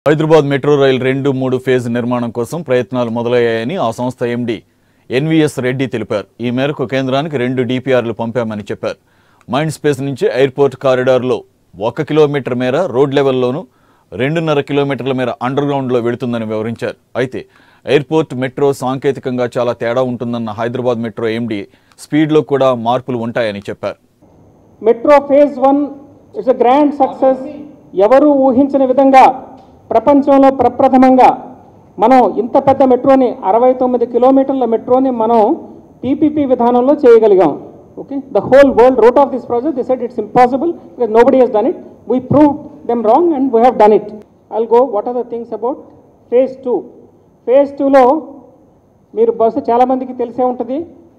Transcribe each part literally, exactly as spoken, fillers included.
Hyderabad metro rail రెండు మూడు phase నిర్మాణం కోసం ప్రయత్నాలు మొదలయ్యాయని ఆ సంస్థ ఎండీ ఎన్వీఎస్ రెడ్డి తెలిపారు. ఈ మేరకు కేంద్రానికి రెండు డీపీఆర్లు పంపామని చెప్పారు. మైండ్ స్పేస్ నుంచి ఎయిర్పోర్ట్ కారిడార్లో ఒక కిలోమీటర్ మేర రోడ్ లెవెల్లోనూ రెండున్నర కిలోమీటర్ల మేర అండర్ గ్రౌండ్లో వెళుతుందని వివరించారు. అయితే ఎయిర్పోర్ట్ మెట్రో సాంకేతికంగా చాలా తేడా ఉంటుందన్న హైదరాబాద్ మెట్రో ఎండీ స్పీడ్లో కూడా మార్పులు ఉంటాయని చెప్పారు. Metro phase one it's a grand success. ఎవరు ఊహించని విధంగా ప్రపంచంలో ప్రప్రథమంగా మనం ఇంత పెద్ద మెట్రోని అరవై తొమ్మిది కిలోమీటర్ల మెట్రోని మనం పీపీపీ విధానంలో చేయగలిగాం. Okay, the whole world wrote off this project they said it's impossible because nobody has done it. We prove them wrong and we have done it. I'll go what are the things about phase two. Phase టూలో మీరు బహుశా చాలామందికి తెలిసే ఉంటుంది,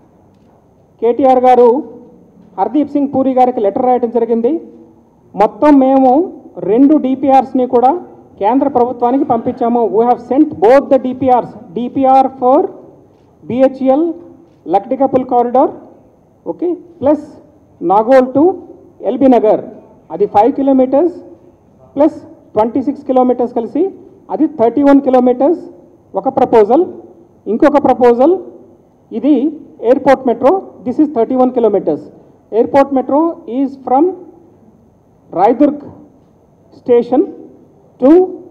కేటీఆర్ గారు హర్దీప్ సింగ్ పూరి గారికి letter రాయడం జరిగింది. మొత్తం మేము రెండు డిపిఆర్స్ని కూడా కేంద్ర ప్రభుత్వానికి పంపించాము. We have sent both the DPRs, DPR for BHEL Lakdikapul corridor, okay, plus Nagole to LB Nagar, అది five kilometres plus twenty six kilometres కలిసి అది థర్టీ వన్ కిలోమీటర్స్ ఒక ప్రపోజల్. ఇంకొక ప్రపోజల్ ఇది airport metro, this is thirty one kilometres. Airport metro is from Rayadurg station to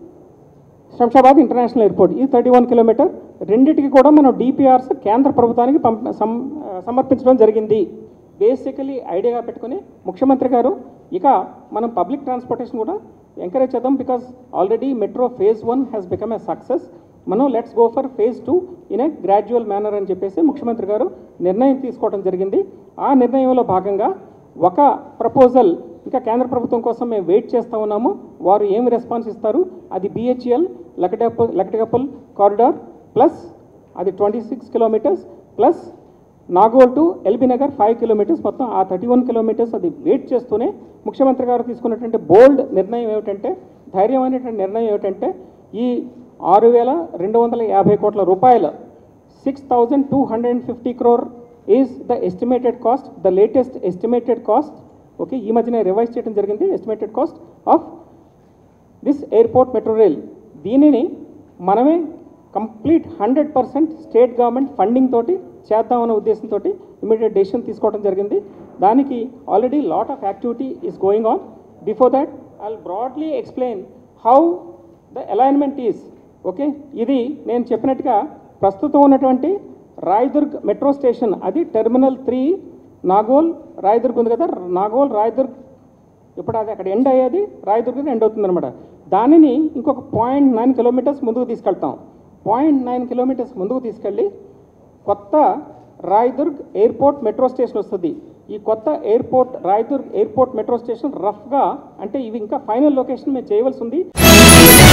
Shamshabad international airport, ఈ thirty one kilometre. రెండింటికి కూడా మనం డిపిఆర్స్ కేంద్ర ప్రభుత్వానికి పంప సమర్పించడం జరిగింది. బేసికలీ ఐడియాగా పెట్టుకుని ముఖ్యమంత్రి గారు ఇక మనం పబ్లిక్ ట్రాన్స్పోర్టేషన్ కూడా ఎంకరేజ్ చేద్దాం. Because already metro phase one has become a success. మనం let's go for phase two in a gradual manner అని చెప్పేసి ముఖ్యమంత్రి గారు నిర్ణయం తీసుకోవడం జరిగింది. ఆ నిర్ణయంలో భాగంగా ఒక ప్రపోజల్ ఇంకా కేంద్ర ప్రభుత్వం కోసం మేము వెయిట్ చేస్తూ ఉన్నాము. వారు ఏమి రెస్పాన్స్ ఇస్తారు, అది BHEL Lakdikapul Lakdikapul corridor plus అది twenty six kilometres plus Nagole to LB Nagar five kilometres, మొత్తం ఆ థర్టీ వన్ కిలోమీటర్స్ అది వెయిట్ చేస్తూనే ముఖ్యమంత్రి గారు తీసుకున్నటువంటి బోల్డ్ నిర్ణయం ఏమిటంటే, ధైర్యమైనటువంటి నిర్ణయం ఏమిటంటే, ఈ ఆరు వేల రెండు వందల యాభై కోట్ల రూపాయల six thousand two hundred and fifty crore is the estimated cost, the latest estimated cost. Okay, ఈ మధ్యన రివైజ్ చేయడం జరిగింది estimated cost of this airport metro rail. దీనిని మనమే complete hundred percent state government funding తోటి చేద్దామనే ఉద్దేశంతో ఇమీడియట్ డెసిషన్ తీసుకోవడం జరిగింది. దానికి already lot of activity is going on. Before that I will broadly explain how the alignment is. Okay, ఇది నేను చెప్పినట్టుగా ప్రస్తుతం ఉన్నటువంటి రాయదుర్గ్ మెట్రో స్టేషన్, అది టెర్మినల్ త్రీ నాగోల్ రాయదుర్గ్ ఉంది కదా, నాగోల్ రాయదుర్గ్ ఇప్పుడు అది అక్కడ ఎండ్ అయ్యేది రాయదుర్గ్ ఎండ్ అవుతుంది అనమాట. దానిని ఇంకొక పాయింట్ నైన్ కిలోమీటర్స్ ముందుకు తీసుకెళ్తాం. పాయింట్ నైన్ కిలోమీటర్స్ ముందుకు తీసుకెళ్ళి కొత్త రాయదుర్గ్ ఎయిర్పోర్ట్ మెట్రో స్టేషన్ వస్తుంది. ఈ కొత్త airport Rayadurg airport metro station రఫ్గా, అంటే ఇవి ఇంకా ఫైనల్ లొకేషన్ మేము చేయవలసి ఉంది.